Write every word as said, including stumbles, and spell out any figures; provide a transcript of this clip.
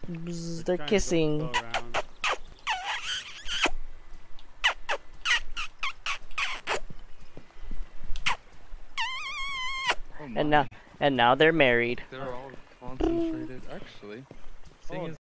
Bzz, they're kissing. Oh And now, and now they're married. They're all concentrated. Actually, seeing as